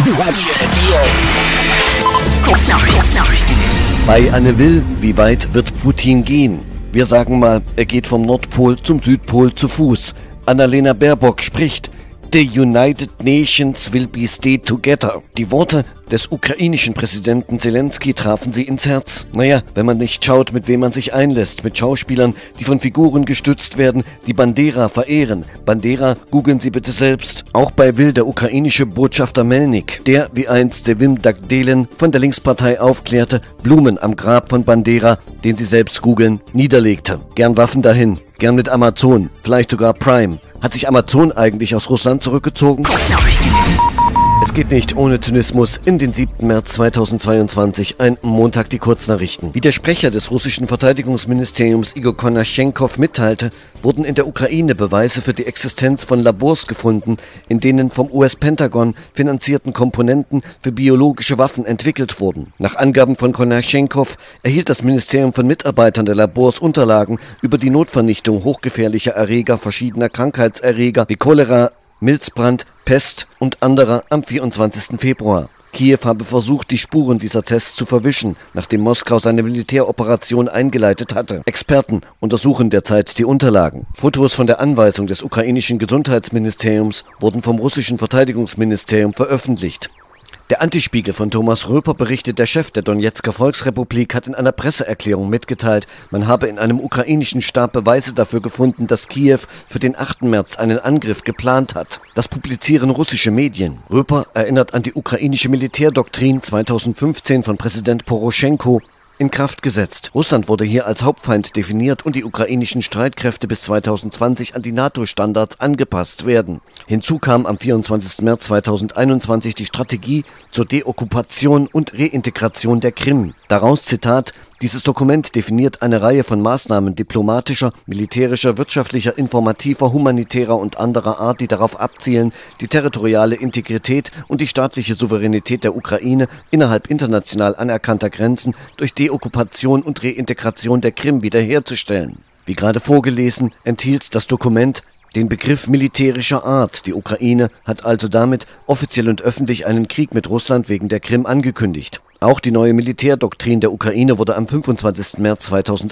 Bei Anne Will, wie weit wird Putin gehen? Wir sagen mal, er geht vom Nordpol zum Südpol zu Fuß. Annalena Baerbock spricht: The United Nations will be stay together. Die Worte des ukrainischen Präsidenten Zelensky trafen sie ins Herz. Naja, wenn man nicht schaut, mit wem man sich einlässt. Mit Schauspielern, die von Figuren gestützt werden, die Bandera verehren. Bandera googeln Sie bitte selbst. Auch bei Will der ukrainische Botschafter Melnik, der, wie einst Sevim Dagdelen von der Linkspartei aufklärte, Blumen am Grab von Bandera, den Sie selbst googeln, niederlegte. Gern Waffen dahin, gern mit Amazon, vielleicht sogar Prime. Hat sich Amazon eigentlich aus Russland zurückgezogen? Es geht nicht ohne Zynismus in den 7. März 2022, ein Montag, die Kurznachrichten. Wie der Sprecher des russischen Verteidigungsministeriums Igor Konaschenkov mitteilte, wurden in der Ukraine Beweise für die Existenz von Labors gefunden, in denen vom US-Pentagon finanzierten Komponenten für biologische Waffen entwickelt wurden. Nach Angaben von Konaschenkov erhielt das Ministerium von Mitarbeitern der Labors Unterlagen über die Notvernichtung hochgefährlicher Erreger verschiedener Krankheitserreger wie Cholera, Milzbrand, Pest und anderer am 24. Februar. Kiew habe versucht, die Spuren dieser Tests zu verwischen, nachdem Moskau seine Militäroperation eingeleitet hatte. Experten untersuchen derzeit die Unterlagen. Fotos von der Anweisung des ukrainischen Gesundheitsministeriums wurden vom russischen Verteidigungsministerium veröffentlicht. Der Antispiegel von Thomas Röper berichtet, der Chef der Donezker Volksrepublik hat in einer Presseerklärung mitgeteilt, man habe in einem ukrainischen Stab Beweise dafür gefunden, dass Kiew für den 8. März einen Angriff geplant hat. Das publizieren russische Medien. Röper erinnert an die ukrainische Militärdoktrin 2015 von Präsident Poroschenko in Kraft gesetzt. Russland wurde hier als Hauptfeind definiert und die ukrainischen Streitkräfte bis 2020 an die NATO-Standards angepasst werden. Hinzu kam am 24. März 2021 die Strategie zur Deokkupation und Reintegration der Krim. Daraus Zitat: Dieses Dokument definiert eine Reihe von Maßnahmen diplomatischer, militärischer, wirtschaftlicher, informativer, humanitärer und anderer Art, die darauf abzielen, die territoriale Integrität und die staatliche Souveränität der Ukraine innerhalb international anerkannter Grenzen durch Deokkupation und Reintegration der Krim wiederherzustellen. Wie gerade vorgelesen, enthielt das Dokument den Begriff militärischer Art. Die Ukraine hat also damit offiziell und öffentlich einen Krieg mit Russland wegen der Krim angekündigt. Auch die neue Militärdoktrin der Ukraine wurde am 25. März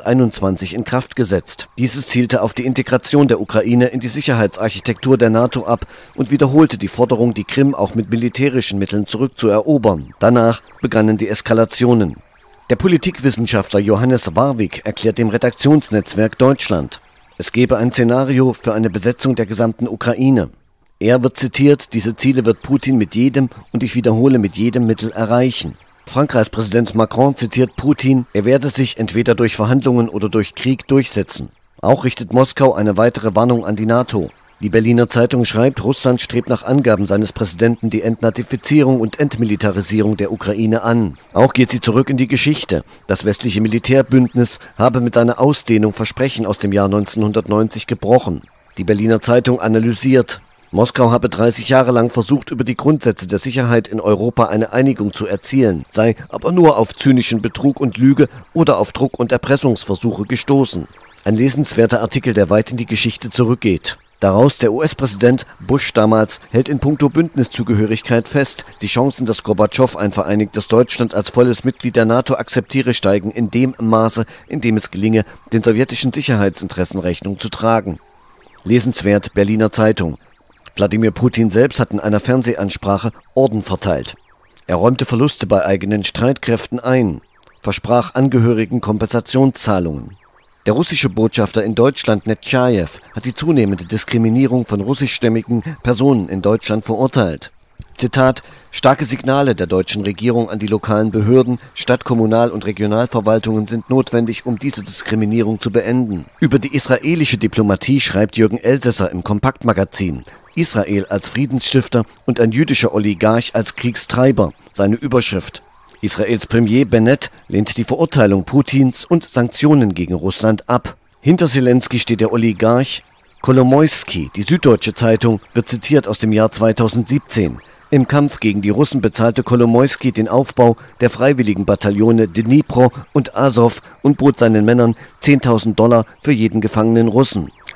2021 in Kraft gesetzt. Dieses zielte auf die Integration der Ukraine in die Sicherheitsarchitektur der NATO ab und wiederholte die Forderung, die Krim auch mit militärischen Mitteln zurückzuerobern. Danach begannen die Eskalationen. Der Politikwissenschaftler Johannes Warwick erklärt dem Redaktionsnetzwerk Deutschland: Es gebe ein Szenario für eine Besetzung der gesamten Ukraine. Er wird zitiert: Diese Ziele wird Putin mit jedem, und ich wiederhole, mit jedem Mittel erreichen. Frankreichs Präsident Macron zitiert Putin: Er werde sich entweder durch Verhandlungen oder durch Krieg durchsetzen. Auch richtet Moskau eine weitere Warnung an die NATO. Die Berliner Zeitung schreibt, Russland strebt nach Angaben seines Präsidenten die Entnazifizierung und Entmilitarisierung der Ukraine an. Auch geht sie zurück in die Geschichte. Das westliche Militärbündnis habe mit seiner Ausdehnung Versprechen aus dem Jahr 1990 gebrochen. Die Berliner Zeitung analysiert: Moskau habe 30 Jahre lang versucht, über die Grundsätze der Sicherheit in Europa eine Einigung zu erzielen, sei aber nur auf zynischen Betrug und Lüge oder auf Druck- und Erpressungsversuche gestoßen. Ein lesenswerter Artikel, der weit in die Geschichte zurückgeht. Daraus: Der US-Präsident Bush damals hält in puncto Bündniszugehörigkeit fest, die Chancen, dass Gorbatschow ein vereinigtes Deutschland als volles Mitglied der NATO akzeptiere, steigen in dem Maße, in dem es gelinge, den sowjetischen Sicherheitsinteressen Rechnung zu tragen. Lesenswert: Berliner Zeitung. Wladimir Putin selbst hat in einer Fernsehansprache Orden verteilt. Er räumte Verluste bei eigenen Streitkräften ein, versprach Angehörigen Kompensationszahlungen. Der russische Botschafter in Deutschland, Netschajew, hat die zunehmende Diskriminierung von russischstämmigen Personen in Deutschland verurteilt. Zitat: Starke Signale der deutschen Regierung an die lokalen Behörden, Stadt-, Kommunal- und Regionalverwaltungen sind notwendig, um diese Diskriminierung zu beenden. Über die israelische Diplomatie schreibt Jürgen Elsässer im Kompaktmagazin: Israel als Friedensstifter und ein jüdischer Oligarch als Kriegstreiber. Seine Überschrift: Israels Premier Bennett lehnt die Verurteilung Putins und Sanktionen gegen Russland ab. Hinter Zelensky steht der Oligarch Kolomoisky. Die Süddeutsche Zeitung wird zitiert aus dem Jahr 2017. Im Kampf gegen die Russen bezahlte Kolomoisky den Aufbau der freiwilligen Bataillone Dnipro und Azov und bot seinen Männern $10.000 für jeden gefangenen Russen.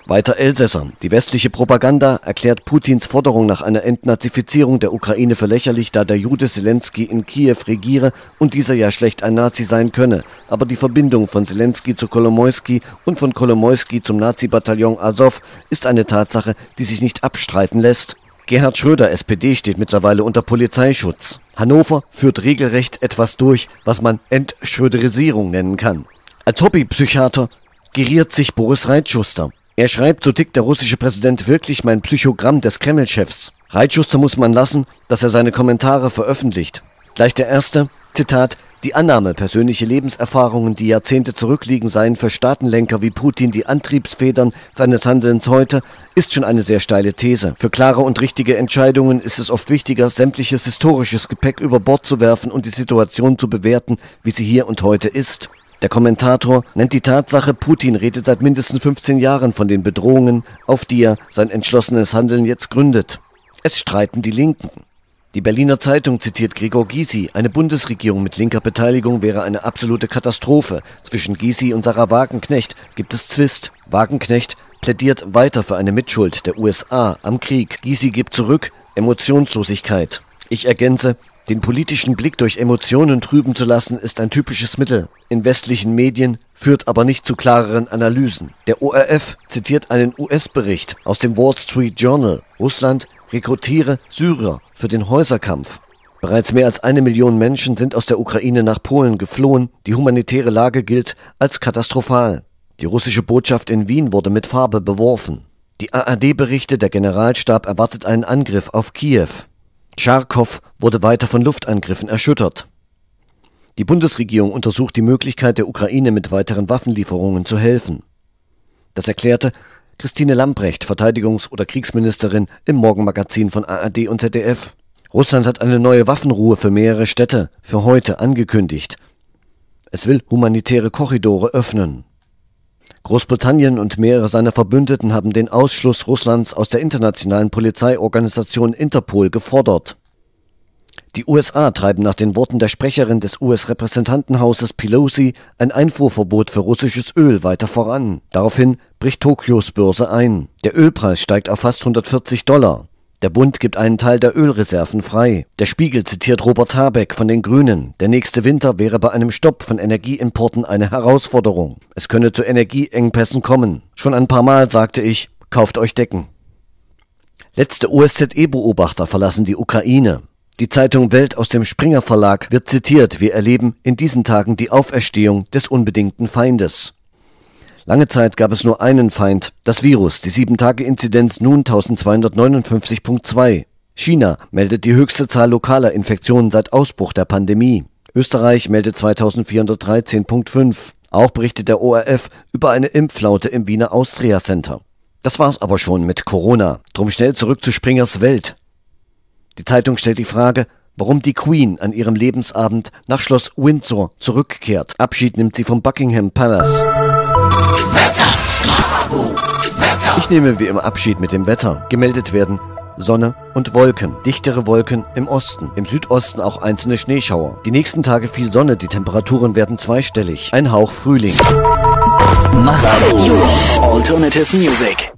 Weiter Elsässer. Die westliche Propaganda erklärt Putins Forderung nach einer Entnazifizierung der Ukraine für lächerlich, da der Jude Selenskyj in Kiew regiere und dieser ja schlecht ein Nazi sein könne. Aber die Verbindung von Selenskyj zu Kolomoisky und von Kolomoisky zum Nazi-Bataillon Azov ist eine Tatsache, die sich nicht abstreiten lässt. Gerhard Schröder, SPD, steht mittlerweile unter Polizeischutz. Hannover führt regelrecht etwas durch, was man Entschröderisierung nennen kann. Als Hobbypsychiater geriert sich Boris Reitschuster. Er schreibt, so tickt der russische Präsident wirklich mein Psychogramm des Kreml-Chefs. Reitschuster muss man lassen, dass er seine Kommentare veröffentlicht. Gleich der erste, Zitat, die Annahme, persönliche Lebenserfahrungen, die Jahrzehnte zurückliegen, seien für Staatenlenker wie Putin die Antriebsfedern seines Handelns heute, ist schon eine sehr steile These. Für klare und richtige Entscheidungen ist es oft wichtiger, sämtliches historisches Gepäck über Bord zu werfen und die Situation zu bewerten, wie sie hier und heute ist. Der Kommentator nennt die Tatsache, Putin redet seit mindestens 15 Jahren von den Bedrohungen, auf die er sein entschlossenes Handeln jetzt gründet. Es streiten die Linken. Die Berliner Zeitung zitiert Gregor Gysi, eine Bundesregierung mit linker Beteiligung wäre eine absolute Katastrophe. Zwischen Gysi und Sarah Wagenknecht gibt es Zwist. Wagenknecht plädiert weiter für eine Mitschuld der USA am Krieg. Gysi gibt zurück, Emotionslosigkeit. Ich ergänze, den politischen Blick durch Emotionen trüben zu lassen, ist ein typisches Mittel in westlichen Medien, führt aber nicht zu klareren Analysen. Der ORF zitiert einen US-Bericht aus dem Wall Street Journal. Russland rekrutiere Syrer für den Häuserkampf. Bereits mehr als 1 Million Menschen sind aus der Ukraine nach Polen geflohen. Die humanitäre Lage gilt als katastrophal. Die russische Botschaft in Wien wurde mit Farbe beworfen. Die ARD berichtet, der Generalstab erwartet einen Angriff auf Kiew. Charkow wurde weiter von Luftangriffen erschüttert. Die Bundesregierung untersucht die Möglichkeit der Ukraine mit weiteren Waffenlieferungen zu helfen. Das erklärte Christine Lambrecht, Verteidigungs- oder Kriegsministerin, im Morgenmagazin von ARD und ZDF. Russland hat eine neue Waffenruhe für mehrere Städte für heute angekündigt. Es will humanitäre Korridore öffnen. Großbritannien und mehrere seiner Verbündeten haben den Ausschluss Russlands aus der internationalen Polizeiorganisation Interpol gefordert. Die USA treiben nach den Worten der Sprecherin des US-Repräsentantenhauses Pelosi ein Einfuhrverbot für russisches Öl weiter voran. Daraufhin bricht Tokios Börse ein. Der Ölpreis steigt auf fast $140. Der Bund gibt einen Teil der Ölreserven frei. Der Spiegel zitiert Robert Habeck von den Grünen. Der nächste Winter wäre bei einem Stopp von Energieimporten eine Herausforderung. Es könne zu Energieengpässen kommen. Schon ein paar Mal sagte ich, kauft euch Decken. Letzte OSZE-Beobachter verlassen die Ukraine. Die Zeitung Welt aus dem Springer Verlag wird zitiert, wir erleben in diesen Tagen die Auferstehung des unbedingten Feindes. Lange Zeit gab es nur einen Feind, das Virus, die 7-Tage-Inzidenz nun 1259,2. China meldet die höchste Zahl lokaler Infektionen seit Ausbruch der Pandemie. Österreich meldet 2413,5. Auch berichtet der ORF über eine Impfflaute im Wiener Austria Center. Das war's aber schon mit Corona. Drum schnell zurück zu Springers Welt. Die Zeitung stellt die Frage, warum die Queen an ihrem Lebensabend nach Schloss Windsor zurückkehrt. Abschied nimmt sie vom Buckingham Palace. Ich nehme wie immer Abschied mit dem Wetter. Gemeldet werden Sonne und Wolken. Dichtere Wolken im Osten. Im Südosten auch einzelne Schneeschauer. Die nächsten Tage viel Sonne, die Temperaturen werden zweistellig. Ein Hauch Frühling. Alternative Music.